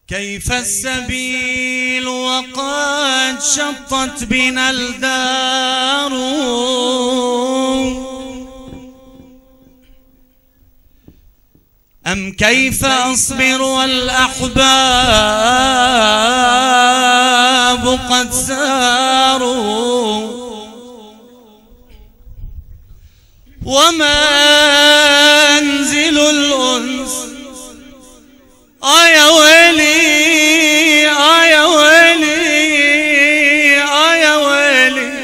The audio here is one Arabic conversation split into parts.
كيف السبيل وقد شطت بنا الدار، أم كيف أصبر والأحباب قد ساروا، ومنزل الأنس يا ويلي يا ويلي يا ويلي،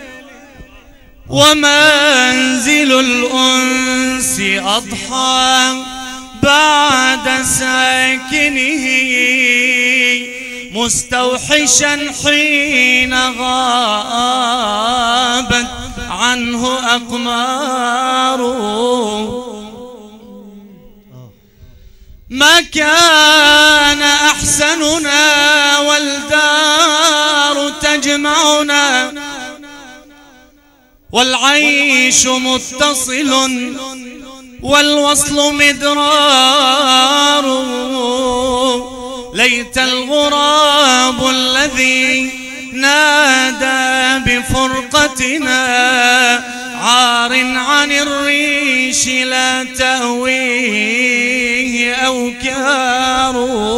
ومنزل الأنس أضحى بعد ساكنه، مستوحشا حين غابت عنه أقماره. ما كان أحسننا والدار تجمعنا، والعيش متصل والوصل مدرار. ليت الغراب الذي نادى بفرقتنا، عار عن الريش لا تهويه أوكار.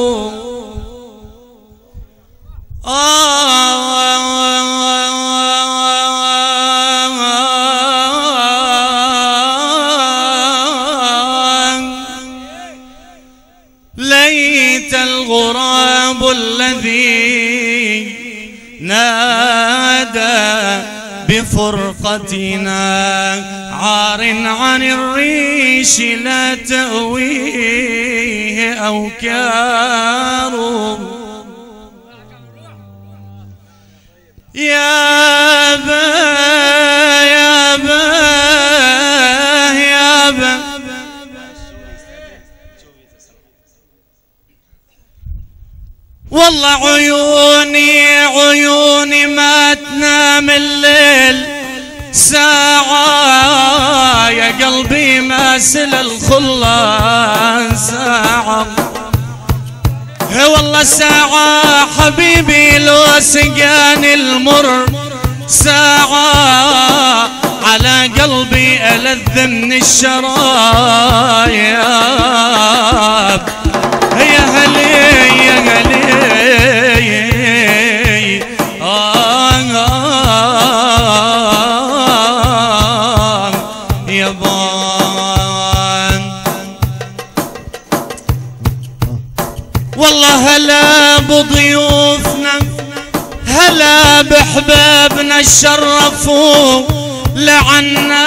ليت الغراب الذي نادى بفرقتنا، عار عن الريش لا تأويه أوكار. يا با يا با يا با، والله عيوني ما تنام الليل ساعة، يا قلبي ماسل الخلة ساعة. والله ساعة حبيبي لو سقاني المر ساعة، على قلبي ألذ من الشرايب. يا هلي يا هلي يا بان، والله هلا بضيوفنا هلا بحبابنا الشرفوا لعنا،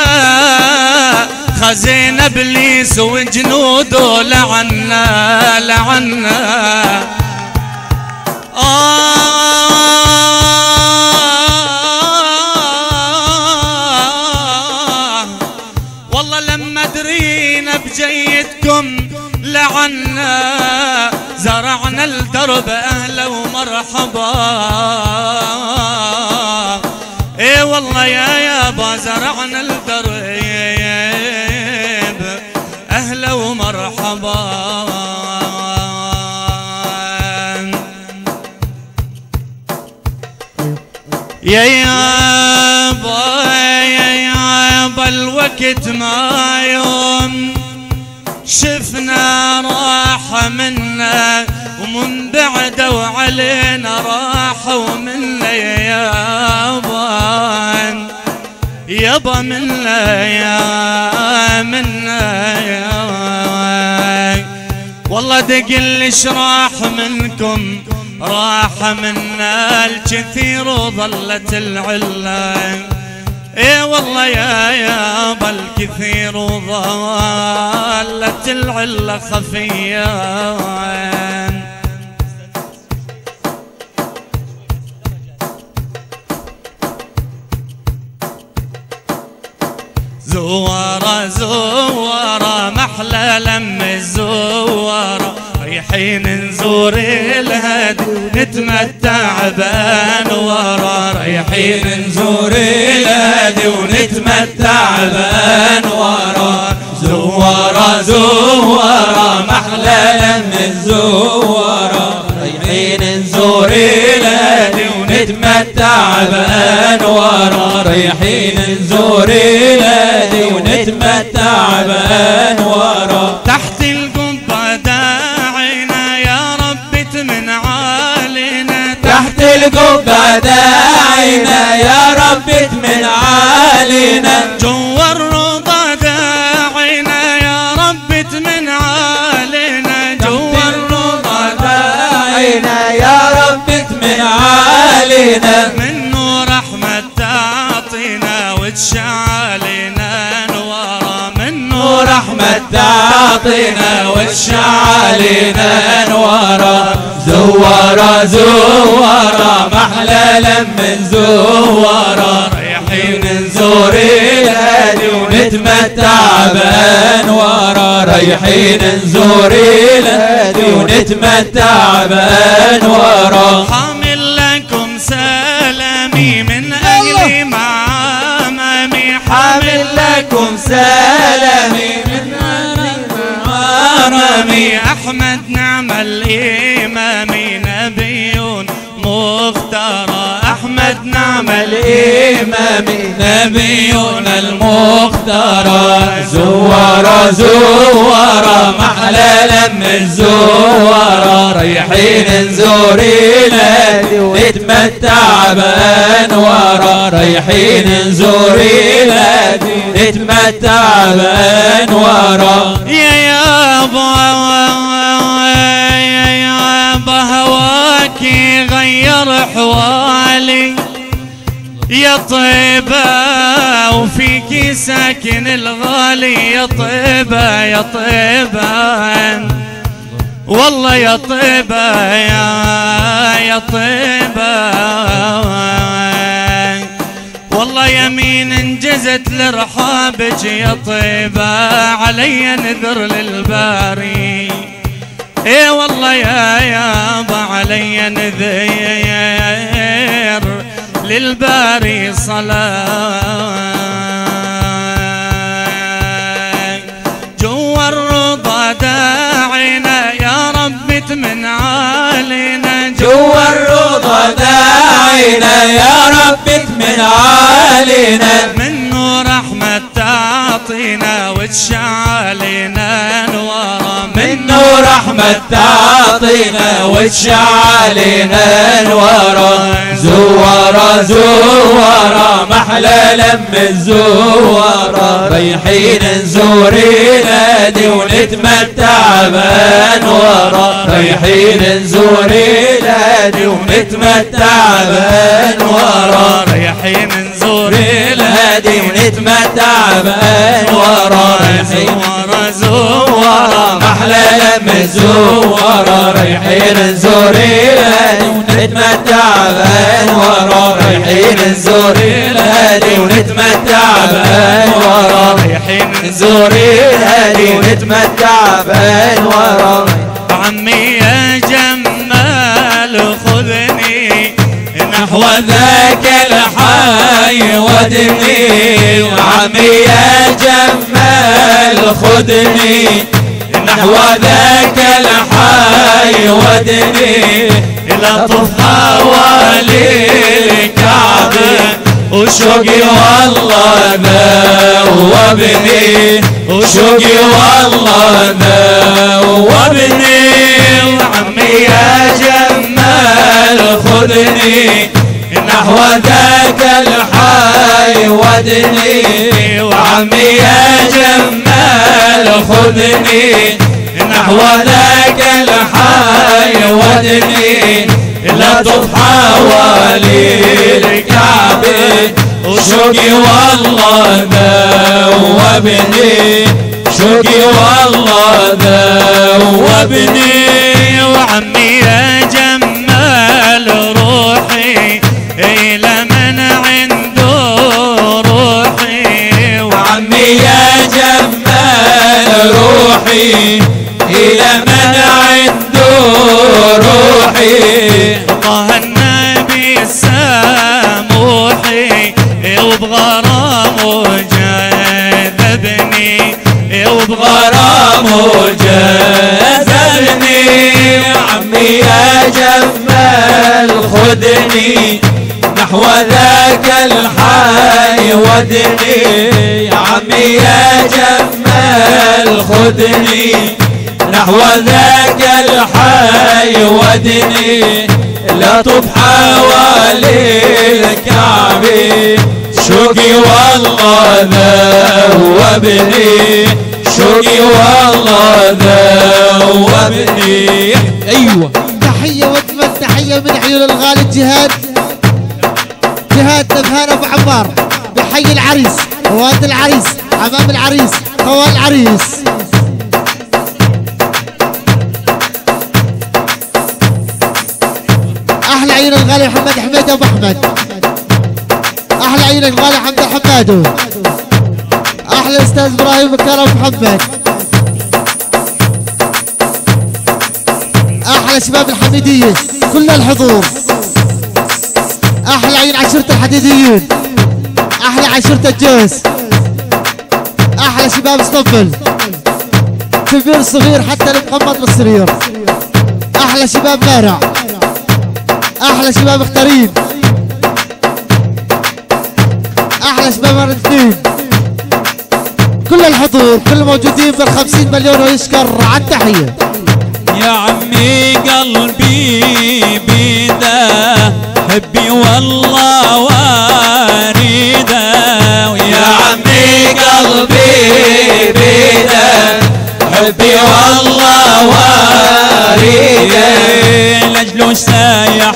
خزين ابليس وجنوده لعنا لعنا. والله لما درينا بجيتكم لعنا، زرعنا الدرب اهلا ومرحبا. اي والله يا يابا زرعنا الدرب اهلا ومرحبا. يا يابا الوقت ما يوم شفنا راحة منا، ومن بعده وعلينا راحة ومنا يا يابا يابا منا يا منا يا. والله دقلش راح منكم راح منا الكثير وظلت العلة. اي والله يا يابا الكثير وظلت العلة خفية. زوارة زوارة محلى لم الزوارة، رايحين نزور الهدي نتمتع بانواره، رايحين نزور الهدي ونتمتع بانواره. زوارة زوارة محلى لم الزوارة، التعب أنواره، رايحين نزور الهادي ونتمتع بأنواره. تحت القبة داعينا يا رب تمن عالينا، تحت القبة داعينا يا رب تمن عالينا، جوا الروضة داعينا يا رب تمن عالينا، جوا الروضة داعينا يا رب تمن عالينا، من نور أحمد تعطينا وتشعلنا أنواره، من نور أحمد تعطينا وتشعلنا أنواره. زوارة زوارة محلى لم زوارة، رايحين نزور الهادي ونتمتع بأنواره، رايحين نزور الهادي ونتمتع بأنواره. حامل لكم سلامي من أهلي مع أمامي، حامل لكم سلامي من أهلي مع أمامي. أحمد نعم الإمامي نبي مختار، أحمد نعم الإمامي نبينا المختار. زوارة زوارة محلى لم الزوارة، رايحين نزور الهادي ونتمتع بأنواره، رايحين نزور الهادي ونتمتع بأنواره. يا يابا هواكي غير حوالي يا طيبة، وفيكي ساكن الغالي يا طيبة يا طيبة، والله يا طيبة يا طيبة، والله يمين انجزت لرحابك يا طيبة، علي نذر للباري، اي والله يا يابا علي نذير للباري صلاة. جوا الرضا داعينا يا رب تمن علينا، جوا الرضا داعينا يا رب تمن علينا، من نور أحمد تعطينا وتشعلنا أنواره، من نور أحمد تعطينا وتشعلنا أنواره. زوارة زوارة محلى لم الزوارة، رايحين نزور الهادي ونتمتع بأنواره، رايحين نزور الهادي ونتمتع بأنواره، رايحين نزور الهادي ونتمتع بأنواره. زوارة زوارة محلى لم الزوارة، رايحين نزور الهادي ونتمتع بأنواره، رايحين نزور الهادي ونتمتع بأنواره، رايحين نزور الهادي ونتمتع بأنواره. عمي يا جمال خذني نحو ذاك الحي ودني، وعمي يا جمال خذني نحو ذاك الحي ودني، إلى طف حوالي الكعبة وشوقي والله ذوبني، وشوقي والله ذوبني. وعمي يا جمال خذني نحو ذاك الحي ودني، وعمي يا جمال خذني نحو ذاك الحي ودني، لا طف حوالي الكعبة وشوقي والله ذوبني، شوقي والله ذوبني. وعمي يا جمال روحي إلى من عنده روحي، وعمي يا جمال روحي إلى من عنده روحي. طه النبي الساموحي وبغرامه جذبني، وبغرامه جذبني. عمي يا جمال خذني نحو ذاك الحي ودني يا عمي يا جمال خذني نحو ذاك الحي ودني لا طب حوالي الكعبة شوقي والله ذوبني شوقي والله ذوبني. ايوه تحية واجمل تحية من عيون الغالي جهاد نبهان ابو عمار بحي العريس واد العريس امام العريس خوال العريس. احلى عيون الغالي محمد حميد ابو احمد احلى عيون الغالي حمد حمادو احلى استاذ ابراهيم بكر ابو محمد احلى شباب الحميديه كل الحضور احلى عين عشيره الحديديين احلى عشيره الجوز احلى شباب اسطنبول كبير صغير حتى المقمط بالسرير احلى شباب مارع احلى شباب مختارين احلى شباب الاثنين كل الحضور كل الموجودين بال50 مليون ويشكر على التحيه. يا عمي قلبي بيده حبي والله واريده يا عمي قلبي بيده حبي والله واريده لاجله سايح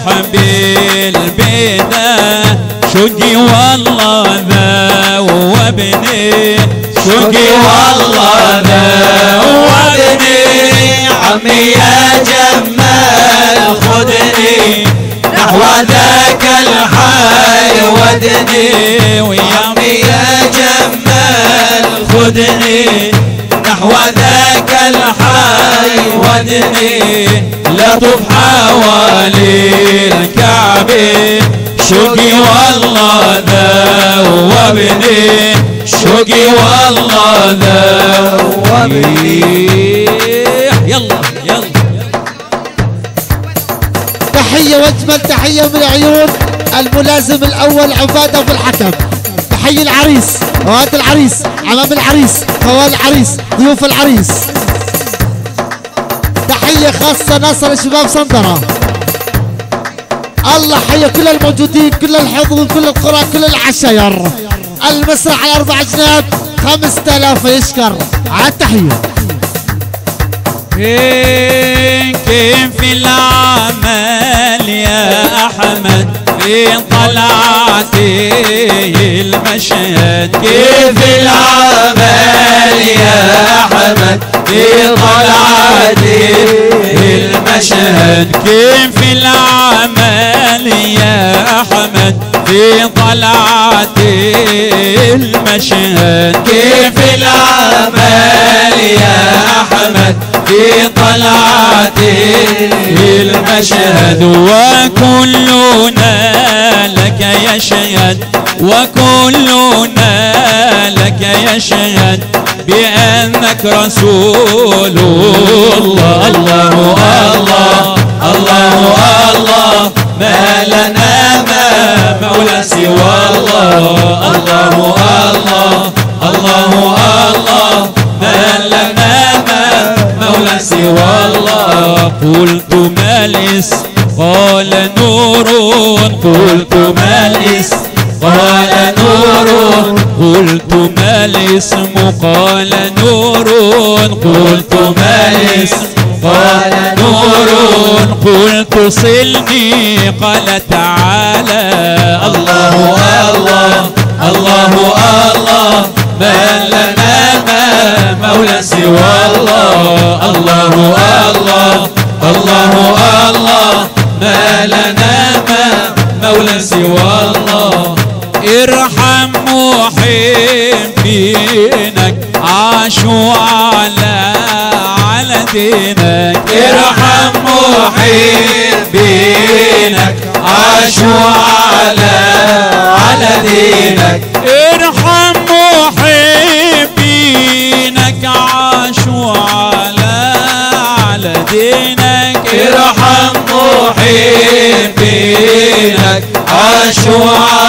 بالبيده شوقي والله ذوبني شوقي والله ذوبني عمي يا جمال خذني نحو ذاك الحي ودني ويا عمي يا جمال خذني نحو ذاك الحي ودني لا طب حوالي الكعبة شوقي والله ذوبني شوقي والله ذوبني. يلا يلا تحية واجمل تحية من عيون الملازم الاول عباد ابو الحكم بحي العريس واد العريس امام العريس خوال العريس ضيوف العريس. تحية خاصة ناصر شباب صندرة الله حي كل الموجودين كل الحضور كل القرى كل العشاير المسرح على 4 جناب 5000 يشكر على التحية. كيف العمل يا احمد في طلعتي المشهد كيف العمل يا احمد في طلعتي المشهد كيف العمل يا احمد في طلعتي المشهد كيف العمل يا احمد في طلعتي المشهد وكلنا لك يشهد وكلنا لك يشهد بأنك رسول الله. الله الله الله الله ما لنا ما مولى سوى الله. الله الله الله الله ما لنا ما مولى سوى الله. قلت ما الاسم قال نور قلت ما الاسم قال نور قلت ما الاسم قال نور قلت ما الاسم قال نور قلت صلني قال تعالى. الله الله الله الله ما لنا ما مولى سوى الله. الله الله الله الله ما لنا ما مولى سوى الله. ارحم محبينك عاشوا على دينك. ارحم محبينك عاشوا على دينك. ارحم محبينك عاشوا على دينك. ارحم محبينك عاشوا عاشوا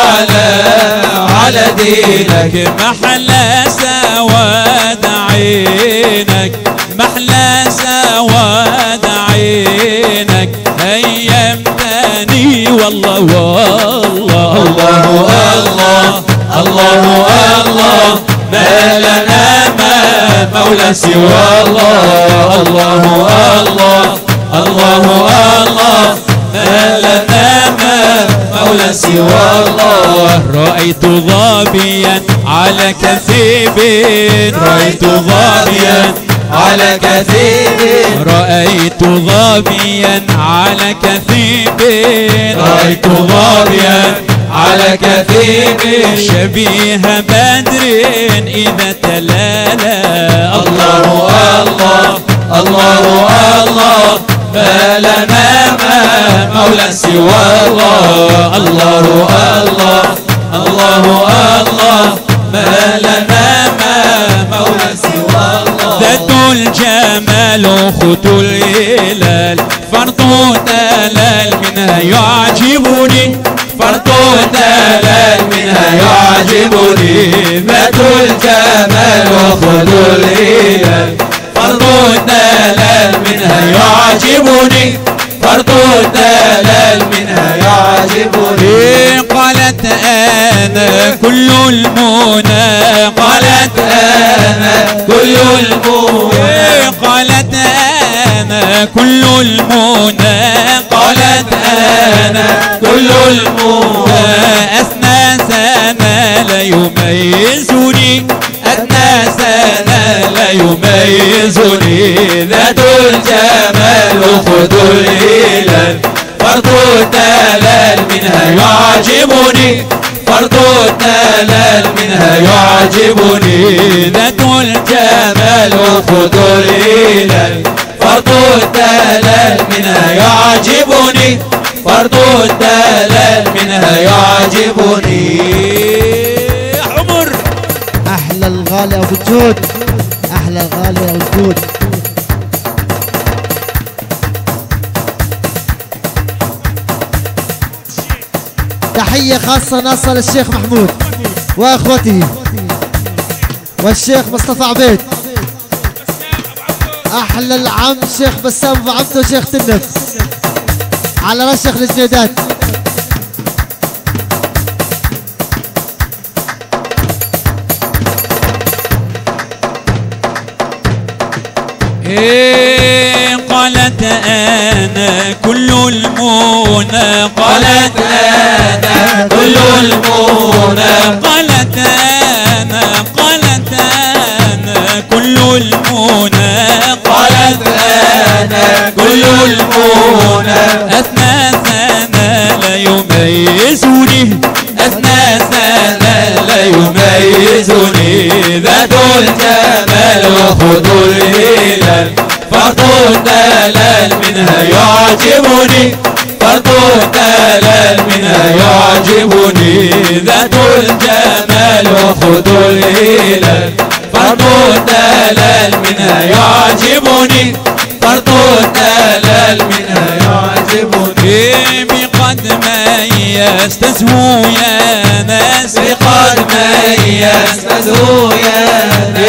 على دينك. محلى سواد عينك، محلى سواد عينك، ايام تاني والله والله. الله الله الله الله، ما لنا مولى سوى الله. الله الله الله الله، ما لنا مولى سوى الله. رأيت ظابيا على كثيب، رأيت ظابيا على كثيب، رأيت ظابيا على كثيب، رأيت ظابيا على كثيب، شبيه بدر إذا تلالا. الله الله الله الله، ما لنا مولى سوى الله. الله الله الله الله، ما لنا مولى سوى الله. ذات الجمال خط الهلال، فرط دلال منها يعجبني، فرط دلال منها يعجبني. ذات الجمال وخذ الهلال، فرط دلال منها يعجبني، فرط دلال منها يعجبني. قالت أنا كل المنى، قالت أنا كل المنى، قالت أنا كل المنى، قالت أنا كل المنى. أثنى سنة لا يميزني، أثنى سنة لا يميزني. ذات الجمال خذ الهلال، فرط الدلال منها يعجبني، فرط الدلال منها يعجبني. ذات الجمال خذ الهلال، فرط الدلال منها يعجبني، فرط الدلال منها يعجبني. عمر احلى الغالي ابو الجود، احلى الغالي ابو الجود. تحية خاصة ناصر للشيخ محمود واخوته والشيخ مصطفى عبيد. احلى العم شيخ بسام ابو عبده وشيخ تنف على رشخ الجنيدات. قالت أنا كل المنى، قالت أنا كل المنى، قالت أنا، قالت أنا كل المنى، قالت أنا كل المنى. أثنى سنة لا يميزني، أثنى سنة لا يميزني. ذات الجمال وخذ الهلال، فرط الدلال منها يعجبني، فرط الدلال منها يعجبني. ذات الجمال وخذ الهلال، فرط الدلال منها يعجبني، فرط الدلال منها يعجبني. بقد ميزت تزهو يا ناس، بقد ميزت تزهو يا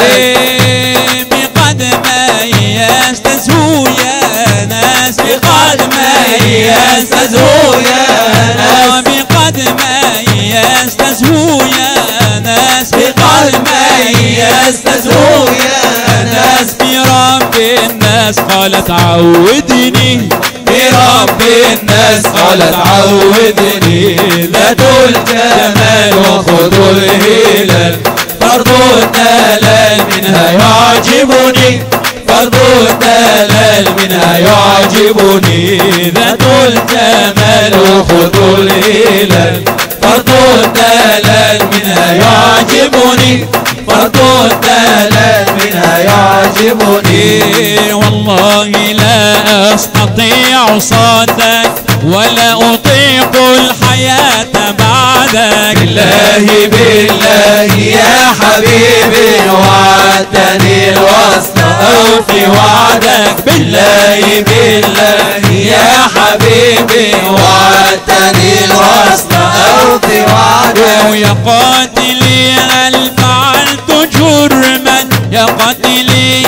ناس، بقد ميزت تزهو يا ناس، بقد ميزت تزهو يا ناس، بقد ميزت تزهو يا ناس، بقد ميزت تزهو يا ناس. برب الناس قالت عودني، برب الناس قالت عودني. ذات الجمال وخذ الهلال، فرض الدلال منها يعجبني، فرض الدلال منها يعجبني. ذات الجمال وخذ الهلال، فرض الدلال منها يعجبني، فرض الدلال منها يعجبني. والله لا أستطيع صدك ولا أطيق الحياة بعدك. بالله بالله يا حبيبي وعدتني الوصل أوفي وعدك. بالله بالله يا حبيبي وعدتني الوصل يا قاتلي هل فعلت جرما يا قاتلي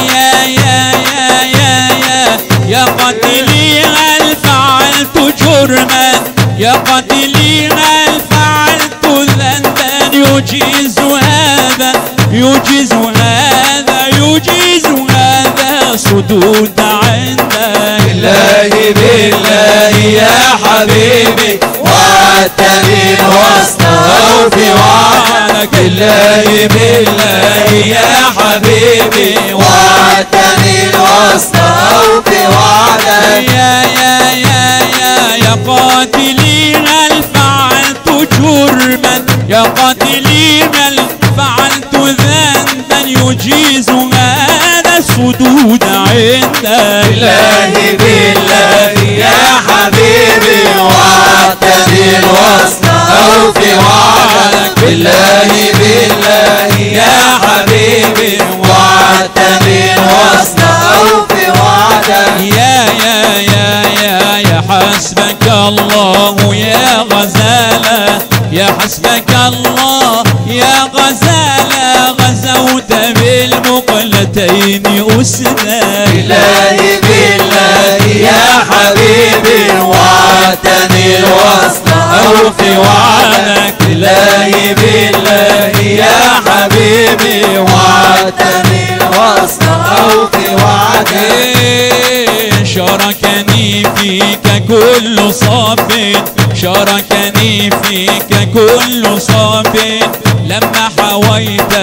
يا قاتلي هل فعلت جرما يا قاتلي هل فعلت ذنبا يجيز هذا يجيز هذا يجيز هذا صدود عندك بالله بالله يا حبيبي وعدتني الوصل في وعدك بالله بالله يا حبيبي وعدتني الوصل في وعدك يا قاتلي هل فعلت جرما يا قاتلي هل فعلت ذنبا يجيز هذا الصدود عندك بالله بالله يا حبيبي وعدتني الوصل في وعدك بالله بالله يا حبيبي وعدتني الوصل في وعدك يا حسبك الله يا غزالة يا حسبك الله يا غزالة غزوت بالمقلتين أسدا بالله بالله يا حبيبي وعدتني الوصل في وعدك بالله بالله يا حبيبي وعدتني الوصل في وعدك شاركني فيك كل صاب شاركني فيك كل صاب لما حويت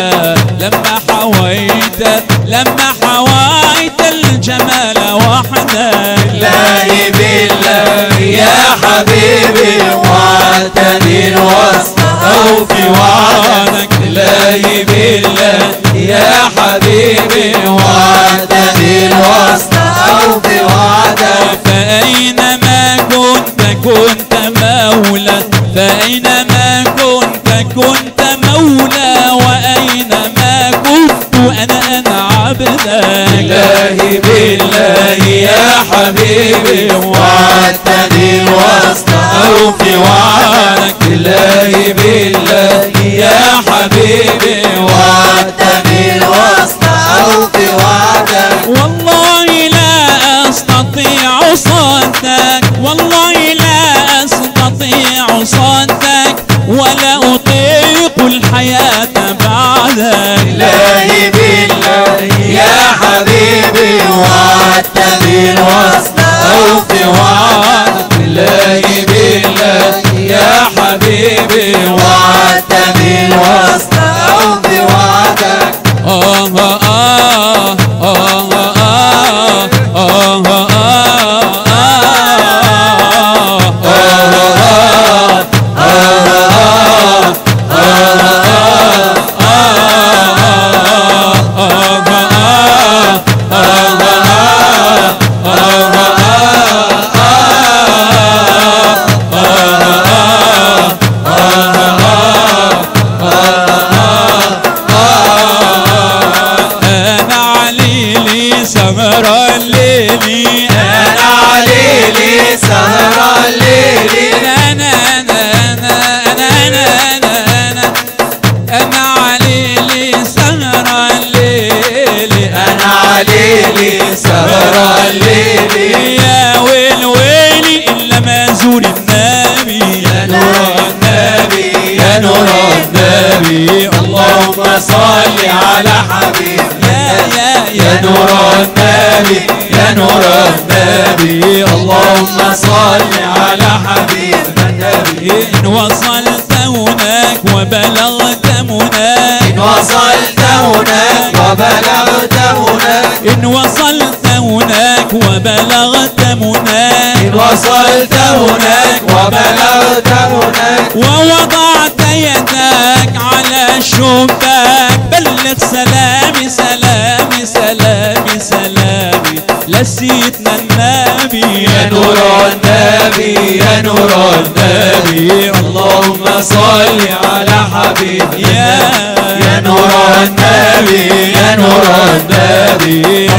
الجمال وحدك بالله بالله يا حبيبي وعدتني الوصل في وعدك بالله بالله يا حبيبي وعدتني الوصل في وعدك فأينما كنت مولى فأينما كنت مولى وأينما كنت أنا عبدا بالله بالله يا حبيبي وعدتني الوصل في وعدك بالله بالله يا حبيبي وعدتني الوصل في وعدك والله لا أستطيع صدك والله لا أستطيع صدك ولا أطيق الحياة بعدك بالله بالله يا حبيبي وعدتني الوصل في وعدك بالله بالله يا حبيبي وعدتني الوصل في وعدك ليلي سهر الليل يا ويل ويلي إلا ما زور النبي يا نور النبي يا نور النبي اللهم صل على حبيبي يا نور النبي يا نور النبي اللهم صل على حبيبنا النبي إن وصلت هناك وبلغت هناك إن وصلت هناك وبلغت هناك إن وصلت هناك وبلغت هناك إن وصلت هناك وبلغت هناك ووضعت يدك على الشباك بلغ سلامي سلامي سلامي سلامي لسيدنا النبي يا نور النبي يا نور النبي اللهم صل على حبيبي يا نور النبي يا نور النبي اللهم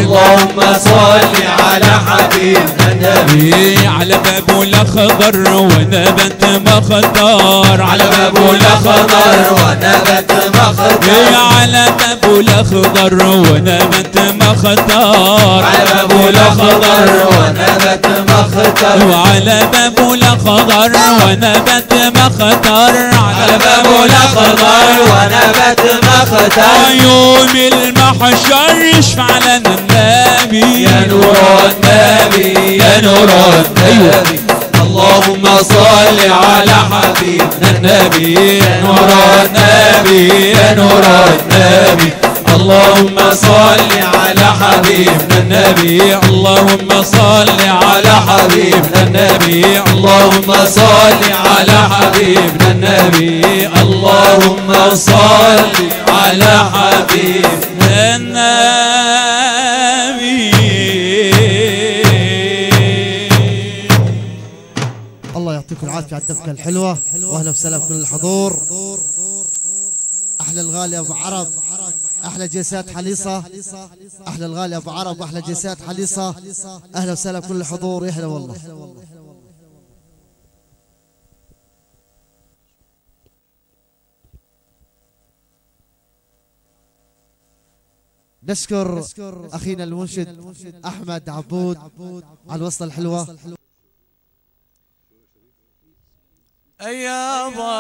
اللهم صل على حبيبنا النبي. على بابه الأخضر ونبت مخضر، على بابه الأخضر ونبت مخضر، على بابه الأخضر ونبت مخضر، على بابه الأخضر ونبت مخضر، وعلى بابه الأخضر ونبت مخضر، على بابه الأخضر ونبت مخضر. يوم المحشر يشفع لنا النبي يا نور النبي يا نور النبي. اللهم صل على حبيبنا النبي. يا نور النبي يا نور النبي. اللهم صل على حبيبنا النبي. اللهم صل على حبيبنا النبي. اللهم صل على حبيبنا النبي. اللهم صل على حبيبنا النبي. الله يعطيكم العافية على الدفكة الحلوة، واهلا وسهلا بكل الحضور. احلى الغالي ابو عرب، احلى جيسات حليصة، احلى الغالي ابو عرب واحلى جيسات حليصة. اهلا وسهلا بكل الحضور، يا هلا والله. نشكر اخينا المنشد احمد عبود على الوصلة الحلوة. يابا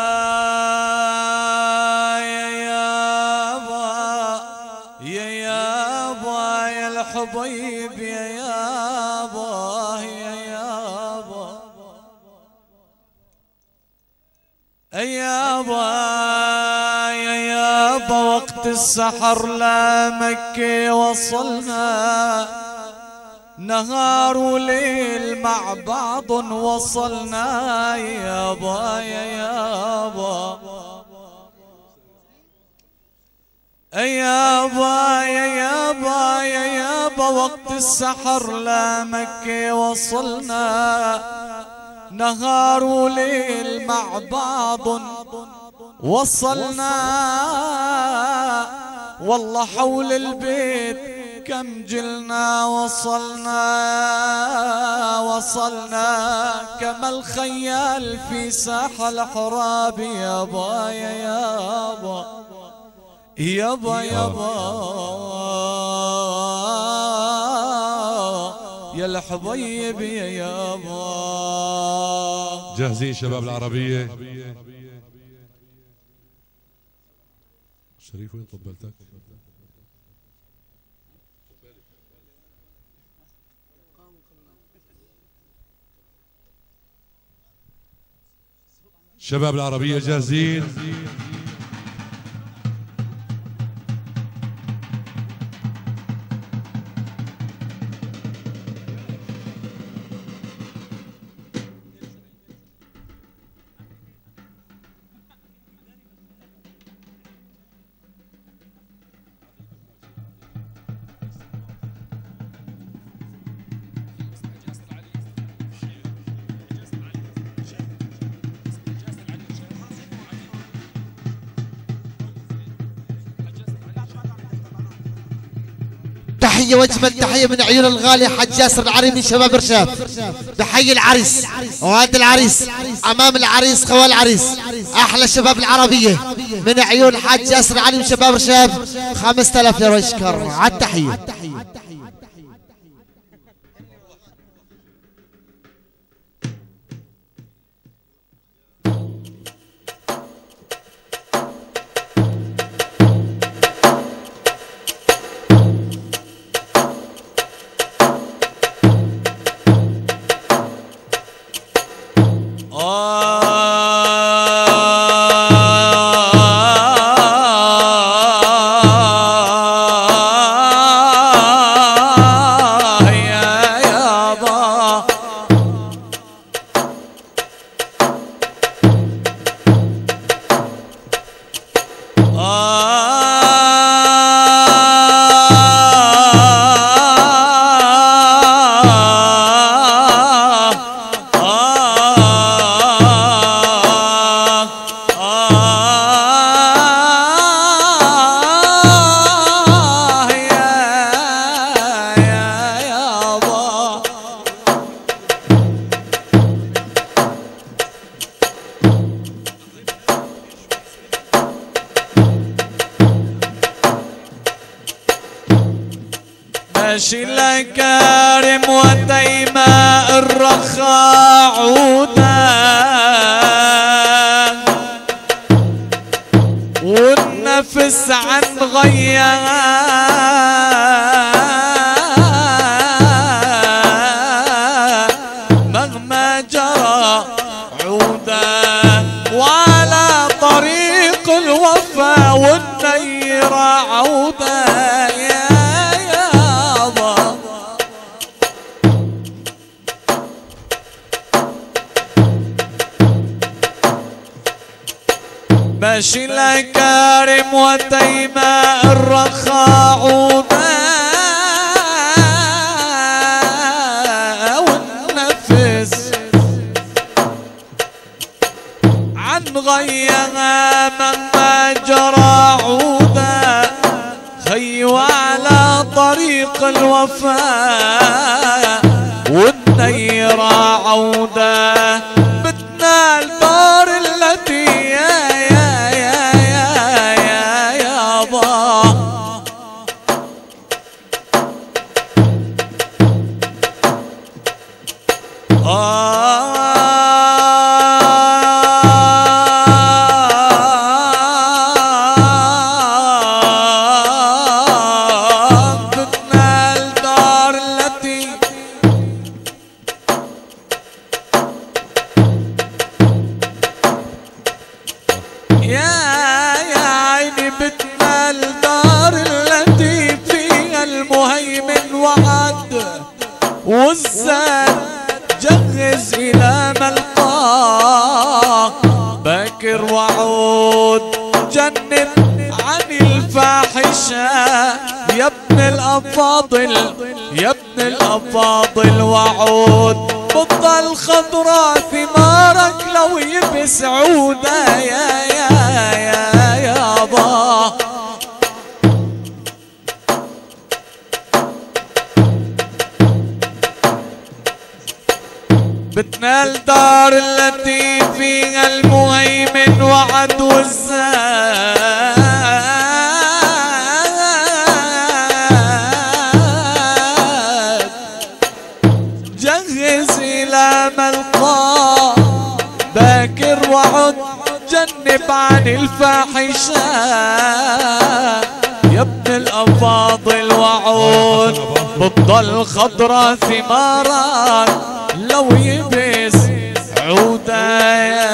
يا يابا يا يابا يا الحبيب يا يابا يا يابا يابا يا يابا. وقت السحر لا مكة وصلنا، نهار وليل مع بعض وصلنا يابا يا يابا يابا يا يابا يا يابا. وقت السحر لا مكة وصلنا، نهار وليل مع بعض وصلنا. والله حول البيت كم جلنا وصلنا كما الخيال في ساحة الحراب يابا يا يابا يابا يابا يا الحبيب يا يابا. جاهزين شباب العربية؟ شريف وين طبلتك؟ شباب العربية جاهزين؟ تحية واجمل تحية من عيون الغالي حاج ياسر العريمي شباب رشاب. بحيي العريس وهاد العريس، امام العريس خوال العريس، احلى شباب العربية من عيون حاج ياسر العريمي شباب رشاب. 5000 ليرة يشكر على التحية. ماشي لكارم وديماء الرخاء عودا والنفس عن مهما جرى عودا وعلى طريق الوفا والنيرة عودا ماشي لكارم وديماء الرخاء عودا والنفس عن غيها مهما جرى عودا خي وعلى طريق الوفاء والنيرة عودا بدنا الدار التي والزاد جهز إلى ملقاه باكر وعود جنب عن الفاحشة يا ابن الأفاضل يا ابن الأفاضل وعود بطل خضراء ثمارك لو يبس عودا يا يابا بدنا الدار التي فيها المهيمن وعد والزاد جهز إلى ملقاه باكر وعد جنب عن الفاحشة يا ابن الأفاضل وعود بتضل خضرا ثمارك لو يبس عودا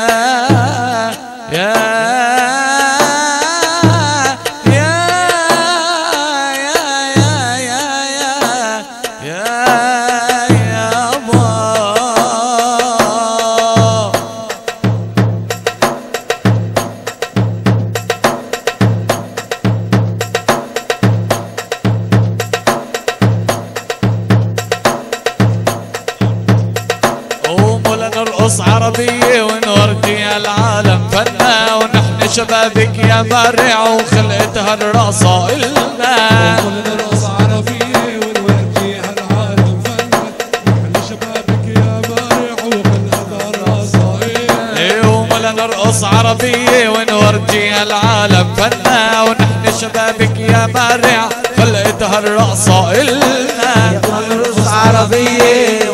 عربية ونورتي العالم فنا ونحن شبابك يا مرع وخلقتها الرصائلنا نرقص عربية ونورتي العالم فنا ونحن شبابك يا مرع وخلقتها الرصائلنا يوم لا نرقص عربية ونورتي العالم فنا ونحن شبابك يا مرع خلقتها الرصائلنا نرقص عربية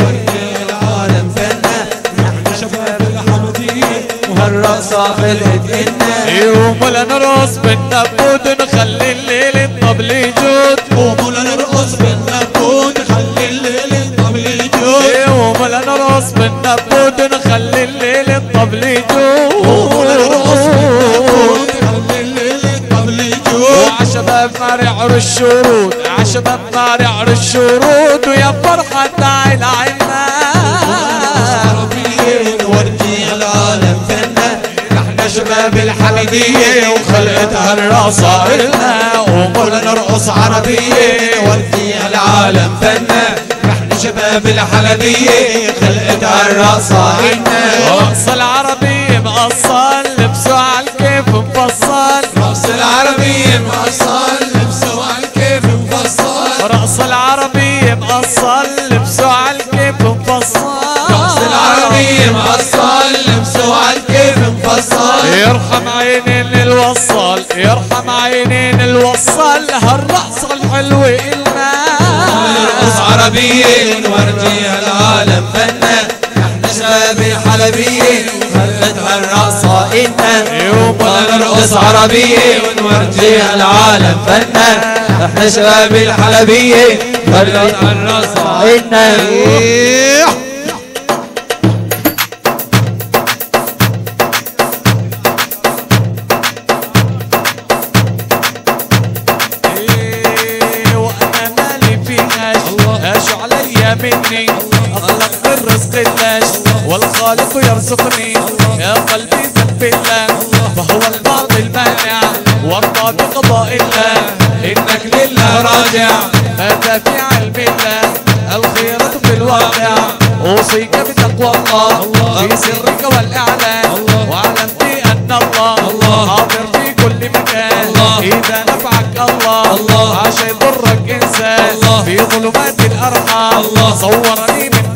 الرقصة خلقت إنا يوم لا نرقص بالنبود نخلي الليل الطبل يجود يوم لا نرقص بالنبود نخلي الليل الطبل يجود يوم لا نرقص بالنبود نخلي الليل الطبل يجود يوم لا نرقص بالنبود نخلي الليل الطبل يجود وعشباب مارع الشرود عشباب مارع الشرود ويا فرحة تعال عنا نورتي العالم فنا نحن شباب الحمدية وخلقتها الرصائلنا ولا نرقص عربية نورتي العالم فنا نحن شباب الحلبية خلقتها الرصائلنا رقص العربي مقصل لبسه عالكيف مفصل رقص العربي مقصل لبسه عالكيف مفصل رقص العربي مقصل لبسه عالكيف مفصل رقص العربي مقصل لبسه عالكيف مفصل يرحم عينين الوصل يرحم عينين الوصل هالرقصة الحلوة إلنا نرقص عربية ونورجي العالم فنا. نحن شباب الحلبية خلتها الرقصة إنا. يومنا نرقص عربية ونورجي العالم فنا. نحن شباب الحلبية خلتها الرقصة إنا. مني أخلق الرزق الله والخالق يرزقني. يا قلبي ذنب الله فهو الباطل مانع وارضى بقضاء الله. إنك لله راجع هذا في علم الله الخيرة في الواقع. أوصيك بتقوى الله في سرك والإعلان. واعلم بأن الله حاضر في كل مكان. إذا نفعك الله عاش يضرك إنسان في ظلمات الأرحام. صورني من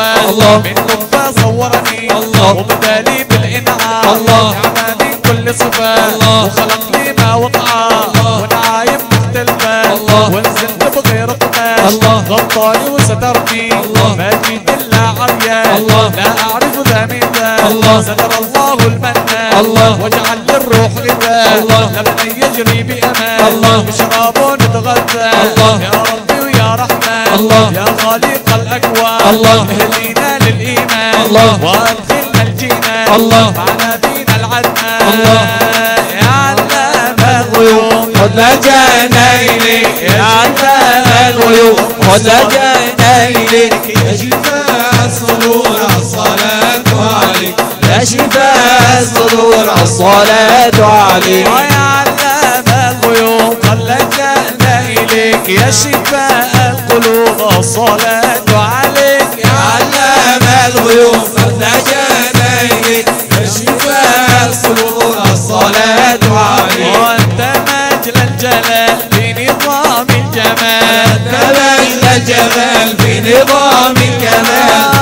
نطفة صورني وبدالي بالإنعام. نعمة من كل صفة وخلق لي ما وقع ونعايم مختلفة ونزلت بغير قماش. غطاني وسترني ما جيت إلا عريان. لا أعرف ذا من ذا ستر الله المنان. واجعل للروح غذاء لبني يجري بأمان. بشراب نتغذى يا ربي ويا رحمن. يا خالق الأكوان اهدينا للإيمان وأدخلنا الجنان مع نبينا العدنان. يا علام الغيوب خذ لجانا إليك. يا علام الغيوب خذ لجانا إليك. يا شفاء الصدور الصلاة عليك. يا شفاء الصدور الصلاة عليك. يا علام الغيوب خذ لجانا إليك. يا شفاء القلوب الصلاة عليك. يا علام الغيوب خذ لجانا إليك. يا شفاء الصدور الصلاة عليك. وأنت مجل الجلال في نظام الجمال. أنت مجل الجمال في نظام الكمال.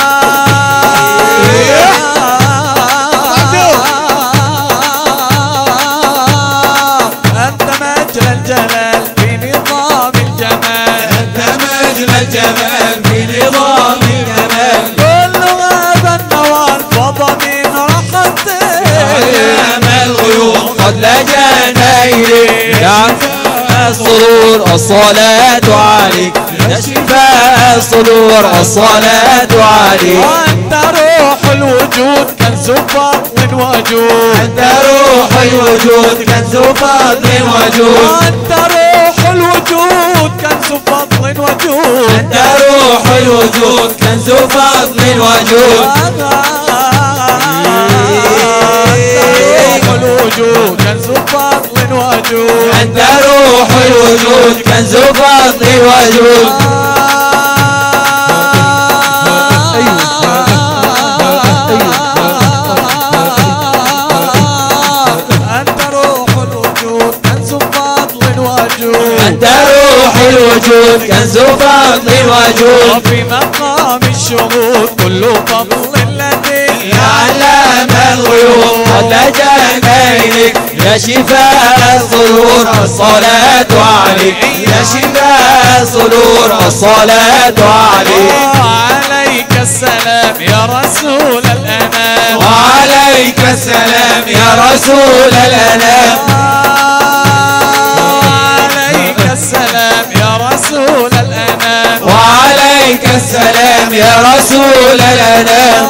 أنت مجل الجلال في نظام الجمال. أنت مجل الجمال في نظام الكمال. كل هذا النوال فضى من راحتك. علام الغيوب قد لجانا إليك. يا شفاء الصدور الصلاة عليك. يا شفاء الصدور الصلاة عليك. وأنت روح الوجود كنز فضل وجود. أنت روح الوجود كنز فضل وجود. وأنت روح الوجود كنز فضل وجود. أنت روح الوجود كنز فضل وجود. الوجود كنز فضل وجود. أنت روح الوجود كنز فضل وجود. أنت روح الوجود كنز فضل وجود. أنت روح الوجود كنز فضل وجود. وفي مقام الشهود كل فضل الذي. يا علام الغيوب قد لجانا إليك. يا شفاء الصدور الصلاة عليك. يا شفاء الصدور الصلاة عليك. وعليك السلام يا رسول الأنام. وعليك السلام يا رسول الأنام. وعليك السلام يا رسول الأنام. وعليك السلام يا رسول الأنام.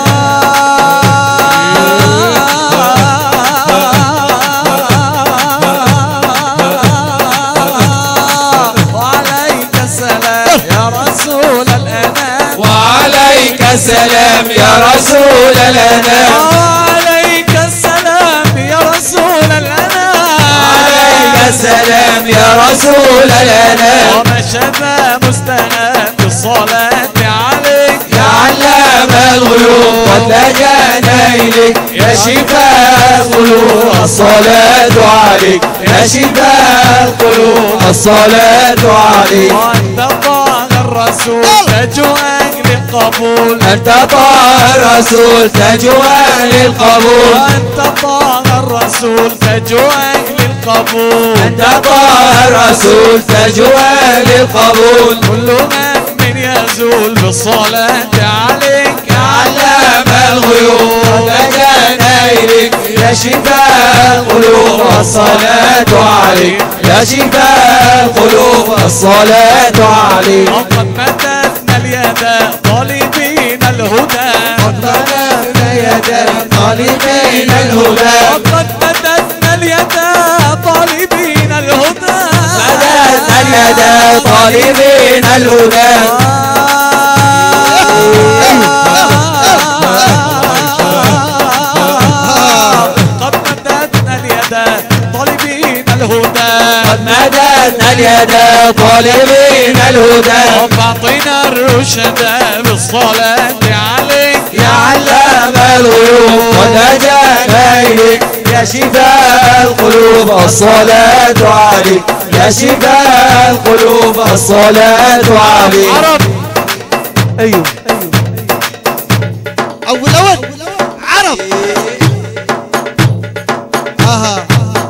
وعليك السلام يا رسول الأنام. وعليك السلام يا رسول الأنام. وعليك السلام يا رسول الأنام. وعليك السلام يا رسول الأنام. وما شفى مستند الصلاة عليك. يا علام الغيوب قد لجانا إليك. يا شفاء القلوب الصلاة عليك. يا شفاء القلوب الصلاة عليك. وأنت طه الرسول تاج أهل القبول. أنت طه الرسول تاج أهل القبول. وأنت طه الرسول تاج أهل القبول. أنت طه الرسول تاج أهل القبول. كل من الرسول بالصلاة عليك يا علام الغيوب لجانا إليك يا شفاء القلوب الصلاة عليك يا شفاء القلوب الصلاة عليك وقد مددنا اليد طالبين الهدى قد مددنا اليد طالبين الهدى وقد مددنا اليد طالبين الهدى مددنا اليد طالبين الهدى قد مددنا اليد طالبين الهدى قد مددنا اليد طالبين الهدى وفاطنا الرشد بالصلاة عليك يا علام الغيوب قد جانا إليك يا شفاء القلوب الصلاة عليك يا شفاء القلوب الصلاة عليك عرب. أيوه أول عرب. عرب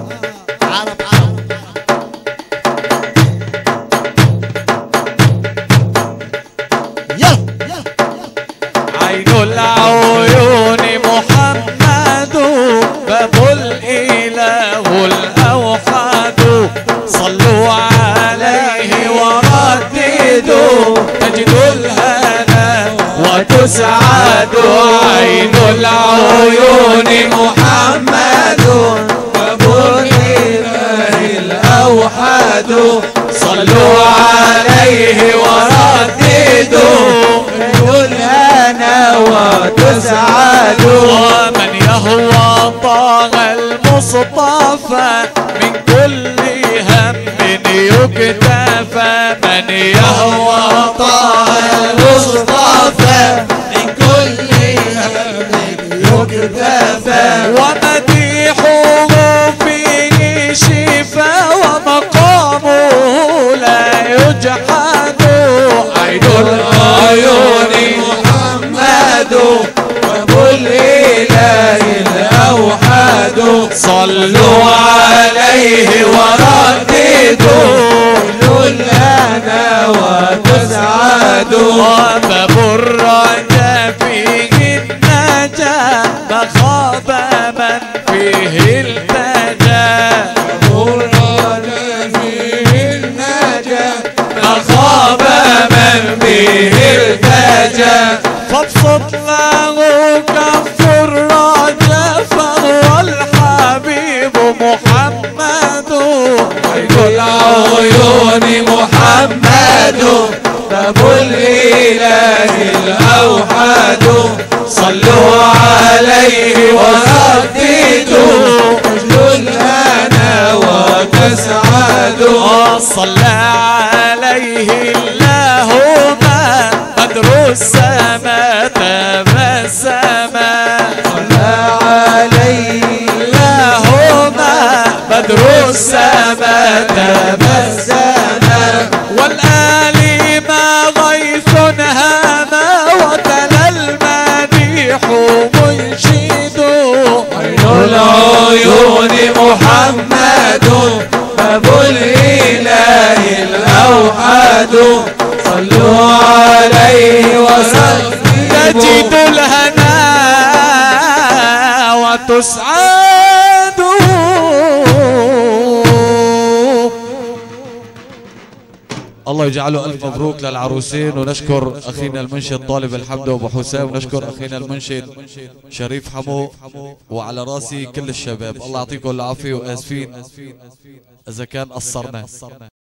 يلا. عين العيون محمد باب الإله الأوحد صلوا عليه ورددوا تجد الهنا وتسعد عين العيون محمد باب الإله الأوحد صلوا عليه ورددوا الهنا وتسعدوا ومن يهوى طه المصطفى من كل هم يكتفى من يهوى طه المصطفى من كل هم يكتفى ومديحه فيه شفا ومقامه لا يجحد عين العيون محمد وابو الاله الاوحد صلوا عليه ورددوا الهنا وتسعدوا وباب الرجا فيه النجا ما خاب من فيه التجا ما خاب من به التجا فابسط له كف الرجا فهو الحبيب محمد عين العيون محمد باب الاله الاوحد صلوا عليه ورددوا اجل الهنا وتسعدوا صلى عليه الله ما بدر السماء تبسما صلى عليه الله ما بدر السماء تبسما والآل ما غيث هما وتلا المديح منشد عين العيون محمد باب الاله الاوحد صلوا عليه وسلموا تجد الهنا وتسعد الله يجعله ألف مبروك للعروسين ونشكر أخينا المنشد طالب الحمد أبو حسام ونشكر أخينا المنشد شريف حمو وعلى راسي كل الشباب الله يعطيكم العافية وآسفين إذا كان قصرنا